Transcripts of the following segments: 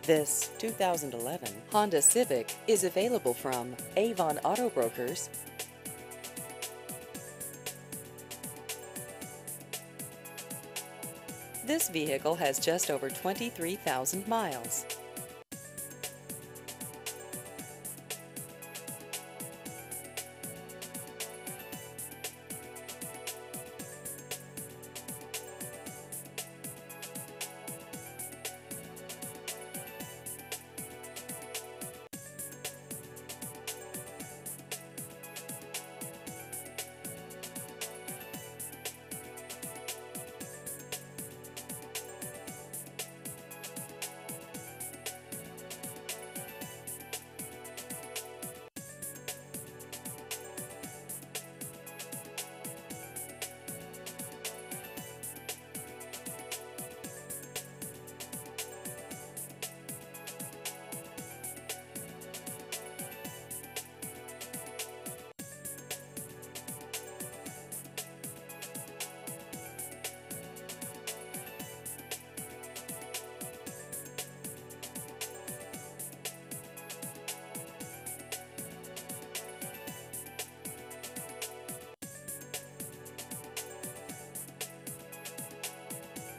This 2011 Honda Civic is available from Avon Auto Brokers. This vehicle has just over 23,000 miles.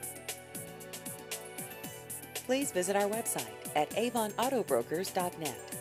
Please visit our website at avonautobrokers.net.